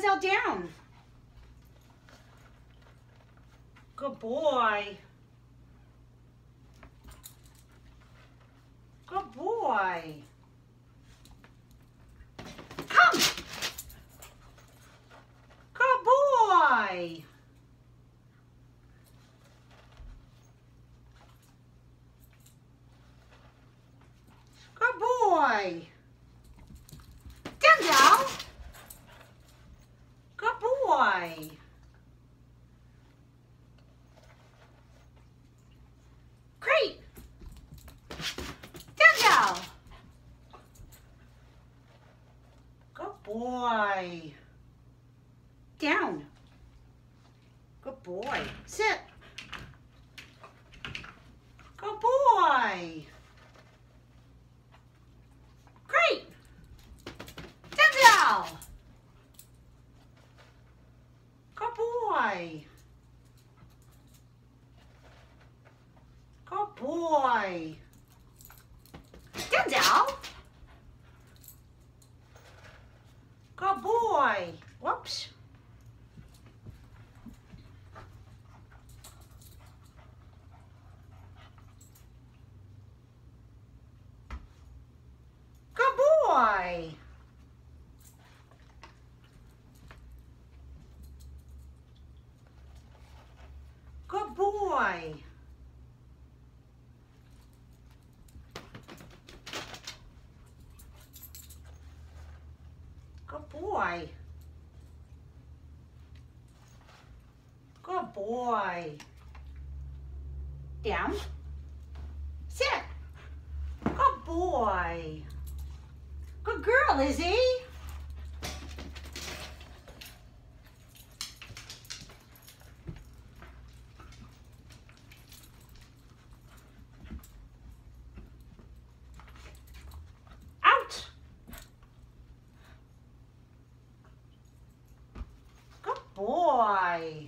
Denzel, down. Good boy. Good boy. Come. Good boy. Good boy. Denzel. Good boy. Great. Denzel. Good boy. Down. Good boy. Sit. Good boy. Great. Denzel. Good boy. Good boy. Denzel. Good boy. Whoops. Good boy. Good boy. Good boy. Good boy. Down. Sit. Good boy. Good girl, Izzy. Out. Good boy.